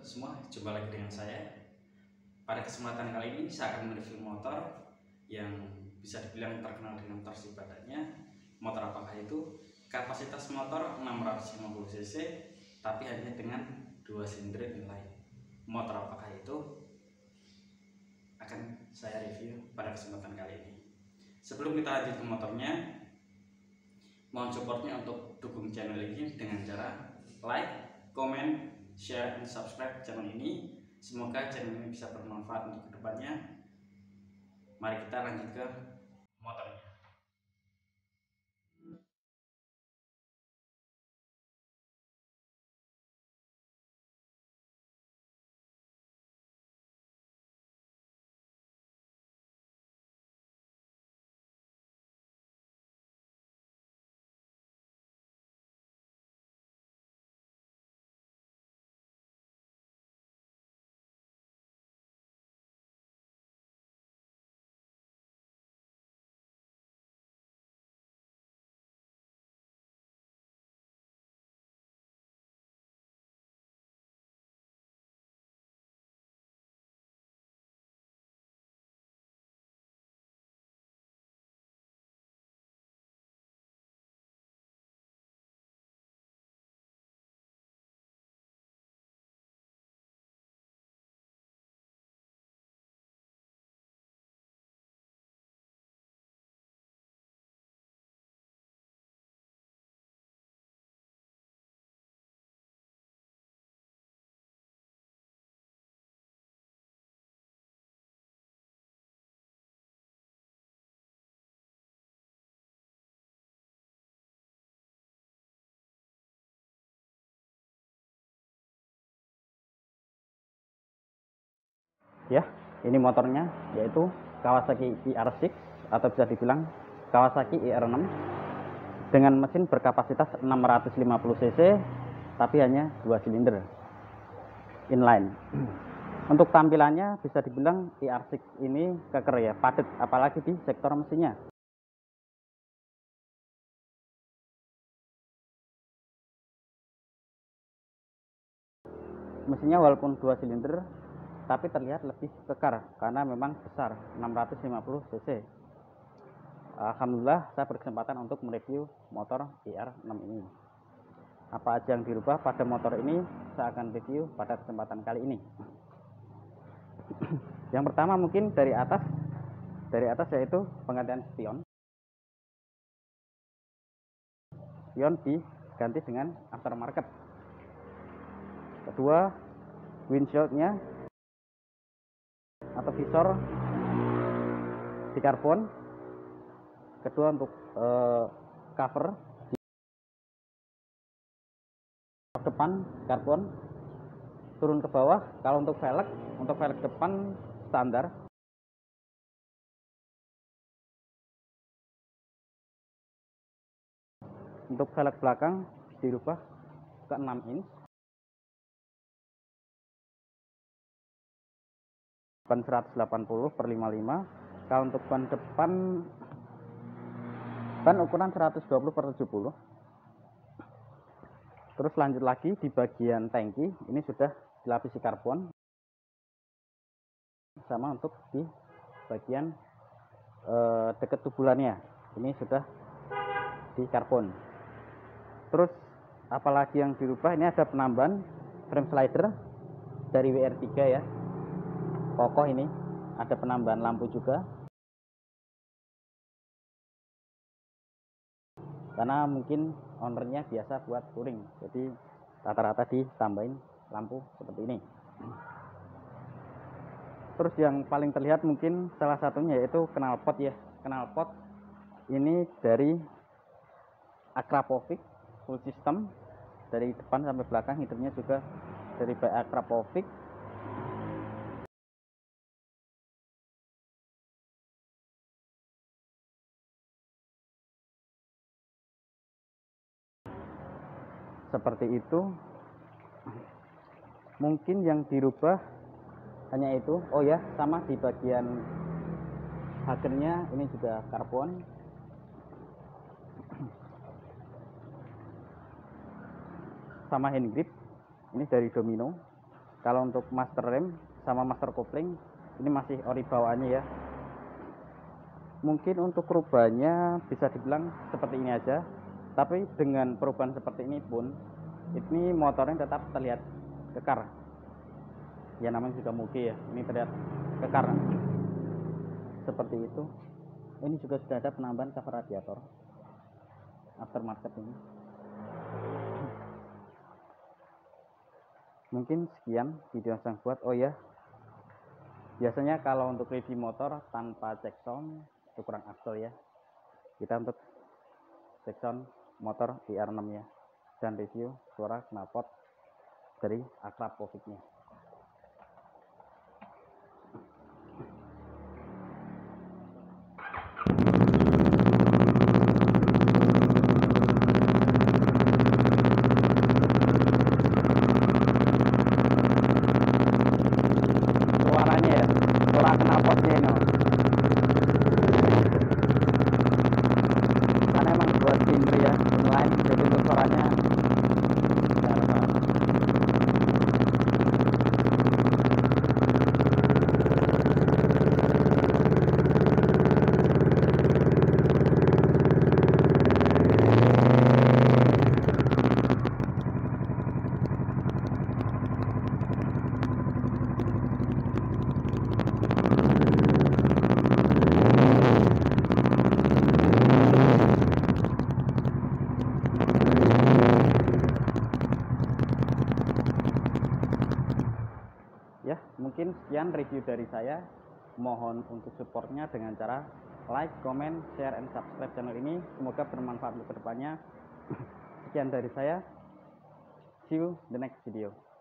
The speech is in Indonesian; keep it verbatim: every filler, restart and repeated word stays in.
semua, jumpa lagi dengan saya. Pada kesempatan kali ini saya akan mereview motor yang bisa dibilang terkenal dengan torsi badannya. Motor apakah itu? Kapasitas motor enam ratus lima puluh cc tapi hanya dengan dua silinder inline. Motor apakah itu? Akan saya review pada kesempatan kali ini. Sebelum kita lanjut ke motornya, mohon supportnya untuk dukung channel ini dengan cara like, comment, share, dan subscribe channel ini. Semoga channel ini bisa bermanfaat untuk kedepannya. Mari kita lanjut ke motornya. Ya, ini motornya yaitu Kawasaki I R enam atau bisa dibilang Kawasaki I R enam dengan mesin berkapasitas enam ratus lima puluh cc tapi hanya dua silinder inline. Untuk tampilannya bisa dibilang I R enam ini keker ya, padat apalagi di sektor mesinnya. Mesinnya walaupun dua silinder tapi terlihat lebih kekar karena memang besar, enam ratus lima puluh cc. Alhamdulillah saya berkesempatan untuk mereview motor I R enam ini. Apa aja yang dirubah pada motor ini saya akan review pada kesempatan kali ini. Yang pertama mungkin dari atas, dari atas yaitu penggantian spion. Spion diganti dengan aftermarket. Kedua, windshieldnya atau visor di karbon. Kedua untuk eh, cover di depan karbon. Turun ke bawah, kalau untuk velg, untuk velg depan standar. Untuk velg belakang dirubah ke enam inch. Ban seratus delapan puluh per lima puluh lima. Kalau untuk ban depan ban ukuran seratus dua puluh per tujuh puluh. Terus lanjut lagi di bagian tangki, ini sudah dilapisi karbon. Sama untuk di bagian eh, dekat tubulannya, ini sudah di karbon. Terus apalagi yang dirubah, ini ada penambahan frame slider dari W R tiga ya, kokoh. Ini ada penambahan lampu juga karena mungkin ownernya biasa buat touring, jadi rata-rata ditambahin lampu seperti ini. Terus yang paling terlihat mungkin salah satunya yaitu knalpot ya. Knalpot ini dari Akrapovic full system, dari depan sampai belakang hidupnya juga dari Akrapovic. Seperti itu. Mungkin yang dirubah hanya itu. Oh ya, sama di bagian hagernya ini juga karbon. Sama hand grip ini dari Domino. Kalau untuk master rem sama master kopling ini masih ori bawaannya ya. Mungkin untuk perubahannya bisa dibilang seperti ini aja, tapi dengan perubahan seperti ini pun ini motornya tetap terlihat kekar ya, namanya juga moge ya, ini terlihat kekar seperti itu. Ini juga sudah ada penambahan cover radiator aftermarket ini. Mungkin sekian video yang saya buat. Oh ya, biasanya kalau untuk review motor tanpa cek sound itu kurang afdol ya. Kita untuk cek sound motor I R enam ya, dan review suara knalpot dari Akrab Covic-nya. Suaranya ya, suara knalpotnya ini. Karena emang buat timbre ya, inline, jadi untuk suaranya ya. Mungkin sekian review dari saya. Mohon untuk supportnya dengan cara like, comment, share, and subscribe channel ini. Semoga bermanfaat untuk kedepannya. Sekian dari saya. See you the next video.